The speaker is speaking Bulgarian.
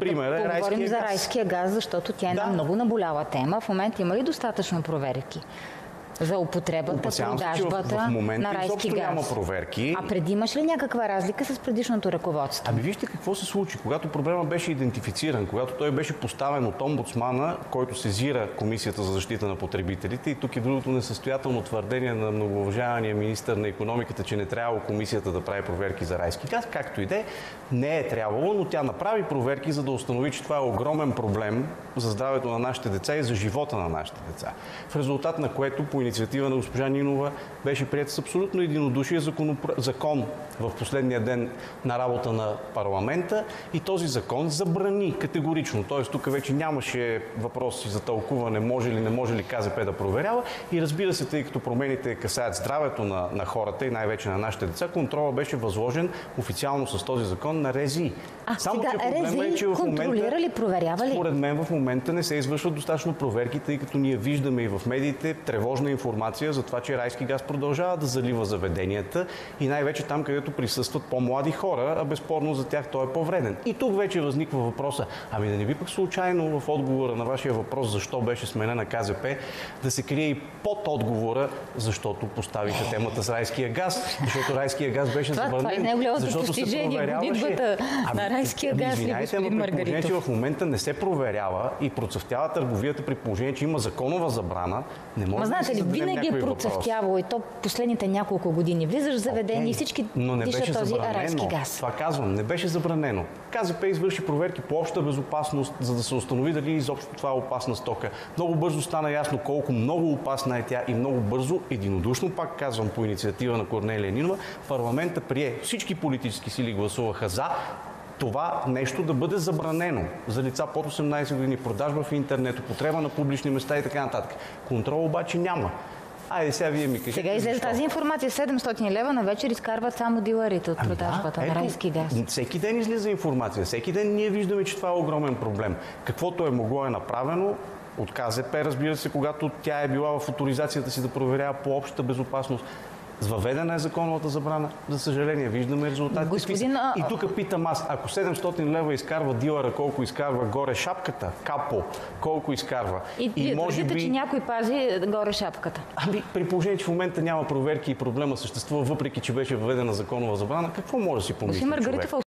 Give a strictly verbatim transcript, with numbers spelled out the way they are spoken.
Пример е райския говорим газ. за райския газ, защото тя е една Да. много наболяла тема. В момента има ли достатъчно проверки за употребата, Опасявам се, че в, продажбата в момента на райски изобщо газ? няма проверки. А преди имаш ли някаква разлика с предишното ръководство? Ами вижте какво се случи. Когато проблема беше идентифициран, когато той беше поставен от омбудсмана, който сезира Комисията за защита на потребителите, и тук е другото несъстоятелно твърдение на многоуважавания министър на икономиката, че не трябвало Комисията да прави проверки за райски газ, както и де, не е трябвало, но тя направи проверки, за да установи, че това е огромен проблем за здравето на нашите деца и за живота на нашите деца. В резултат на което по инициатива на госпожа Нинова беше приет с абсолютно единодушие закон в последния ден на работа на парламента, и този закон забрани категорично. Т.е. тук вече нямаше въпроси за тълкуване, може ли, не може ли КЗП да проверява, и разбира се, тъй като промените касаят здравето на, на хората и най-вече на нашите деца, контрола беше възложен официално с този закон на РЗИ. А Само, сега че проблема е, че в контролира ли, проверява ли? Според мен в момента не се извършват достатъчно проверки, тъй като ние виждаме и в медиите тревожна информация за това, че райски газ продължава да залива заведенията и най-вече там, където присъстват по-млади хора, а безспорно за тях той е по-вреден. И тук вече възниква въпроса: ами да не би пък случайно в отговора на вашия въпрос защо беше сменена КЗП да се крие и под отговора, защото поставиха темата с райския газ, защото райския газ беше това, забранен. Това е най-голямото защото постижение, гонитбата на райския газ, извиняйте, господин но при положение, че Маргаритов. в момента не се проверява и процъфтява търговията, при положение, че има законова забрана, не може Ма да знаете си ли, зададем винаги е някой въпрос. процъфтявало, и то последните няколко години. Влизаш в заведение Okay, и всички но не дишат беше този забранено. райски газ. Това казвам, не беше забранено. КЗП извърши проверки по обща безопасност, за да се установи дали изобщо това е опасна стока. Много бързо стана ясно колко много опасна е тя и много бързо, единодушно, пак казвам, по инициатива на Корнелия Нинова, парламента прие. Всички политически сили гласуваха за това нещо да бъде забранено за лица под осемнайсет години, продажба в интернет, употреба на публични места и така нататък. Контрол обаче няма. Айде сега вие ми кажете. Сега излезе тази информация: седемстотин лева на вечер изкарват само дилърите от Ами продажбата да, на ето, райски газ. Всеки ден излиза информация. Всеки ден ние виждаме, че това е огромен проблем. Каквото е могло е направено от КЗП, разбира се, когато тя е била в авторизацията си да проверява по общата безопасност. Въведена е законовата забрана. За съжаление, виждаме резултатите. Господин... И тук питам аз: ако седемстотин лева изкарва дилъра, колко изкарва горе шапката, капо, колко изкарва? И, и може твърдите, би... че някой пази горе шапката. Ами, при положение, че в момента няма проверки и проблема съществува, въпреки че беше въведена законова забрана, какво може да си помисли човек?